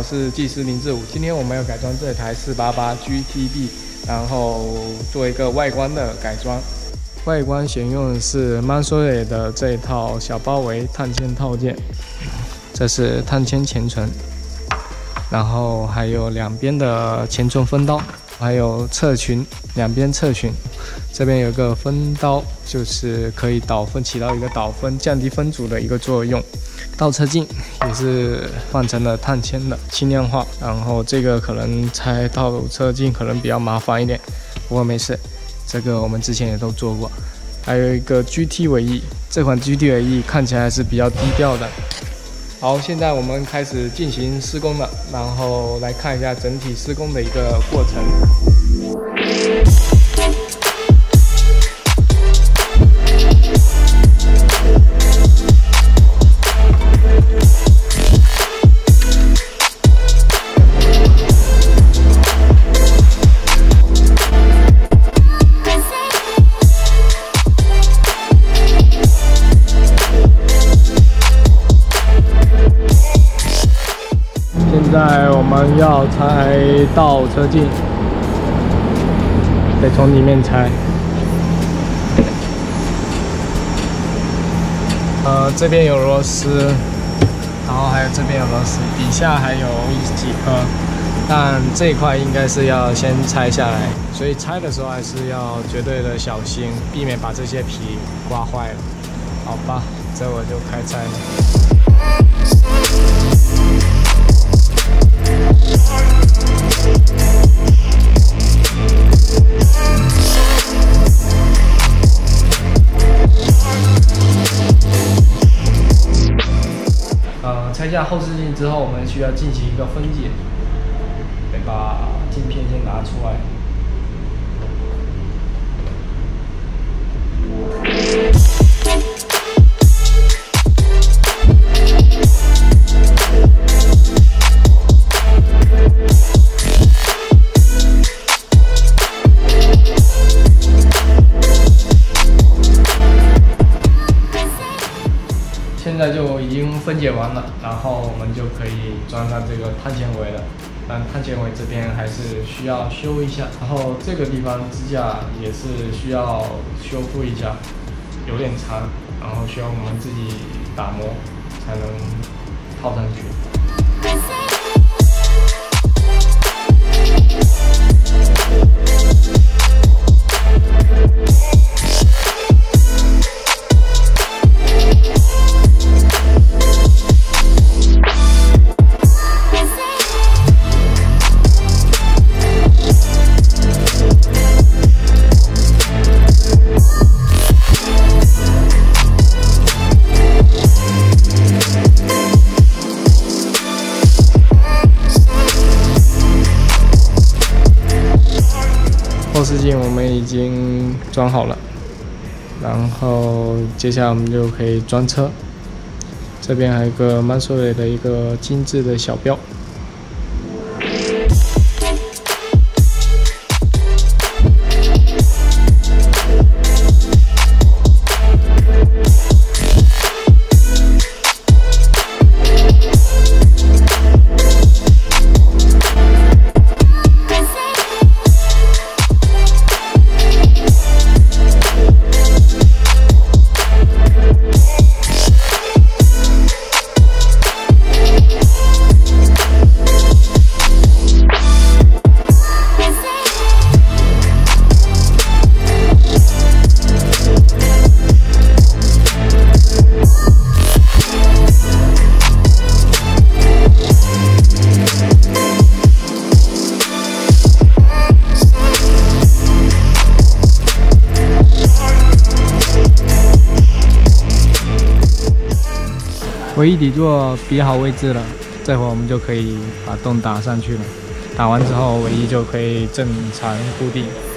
是技师林志武。今天我们要改装这台488 GTB， 然后做一个外观的改装。外观选用的是 Mansory 的这一套小包围碳纤套件，这是碳纤前唇，然后还有两边的前唇分刀，还有侧裙，两边侧裙。 这边有个分刀，就是可以导分，起到一个导分、降低分阻的一个作用。倒车镜也是换成了碳纤的轻量化，然后这个可能拆倒车镜可能比较麻烦一点，不过没事，这个我们之前也都做过。还有一个 GT 尾翼，这款 GT 尾翼看起来是比较低调的。好，现在我们开始进行施工了，然后来看一下整体施工的一个过程。 现在我们要拆倒车镜，得从里面拆。这边有螺丝，然后还有这边有螺丝，底下还有几颗，但这一块应该是要先拆下来，所以拆的时候还是要绝对的小心，避免把这些皮刮坏了。好吧，这我就开拆了。 拆下后视镜之后，我们需要进行一个分解，得把镜片先拿出来。现在就已经分解完了，然后我们就可以装上这个碳纤维了。但碳纤维这边还是需要修一下，然后这个地方支架也是需要修复一下，有点长，然后需要我们自己打磨才能套上去。 后视镜我们已经装好了，然后接下来我们就可以装车。这边还有一个Mansory的一个精致的小标。尾翼底座比好位置了，这会儿我们就可以把洞打上去了。打完之后，尾翼就可以正常固定。